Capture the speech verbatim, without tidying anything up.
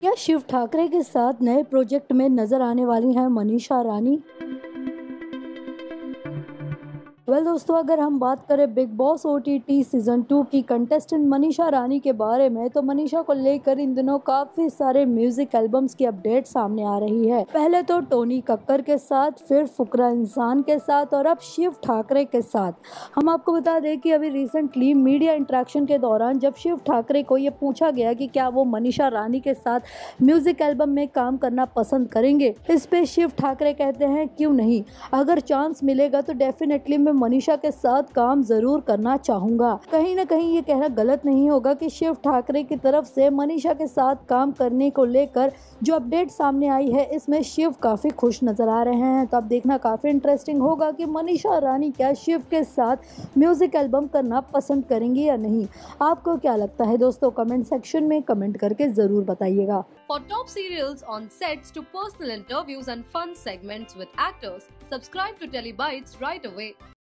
क्या शिव ठाकरे के साथ नए प्रोजेक्ट में नजर आने वाली हैं मनीषा रानी? वेल well, दोस्तों, अगर हम बात करें Bigg Boss OTT season two की कंटेस्टेंट मनीषा रानी के बारे में, तो मनीषा को लेकर इन दिनों काफी सारे म्यूजिक एल्बम्स की अपडेट सामने आ रही है। पहले तो टोनी कक्कर के साथ, फिर फुकरा इंसान के साथ और अब शिव ठाकरे के साथ। हम आपको बता दें कि अभी रिसेंटली मीडिया इंटरेक्शन के दौरान जब शिव ठाकरे को ये पूछा गया कि क्या वो मनीषा रानी के साथ म्यूजिक एल्बम में काम करना पसंद करेंगे, इस पे शिव ठाकरे कहते हैं क्यों नहीं, अगर चांस मिलेगा तो डेफिनेटली मैं मनीषा के साथ काम जरूर करना चाहूंगा। कहीं ना कहीं ये कहना गलत नहीं होगा कि शिव ठाकरे की तरफ से मनीषा के साथ काम करने को लेकर जो अपडेट सामने आई है, इसमें शिव काफी खुश नजर आ रहे हैं। तो अब देखना काफी इंटरेस्टिंग होगा कि मनीषा रानी क्या शिव के साथ म्यूजिक एल्बम करना पसंद करेंगी या नहीं। आपको क्या लगता है दोस्तों? कमेंट सेक्शन में कमेंट करके जरूर बताइएगा। For top serials on sets to personal interviews and fun segments with actors, subscribe to Telebytes right away.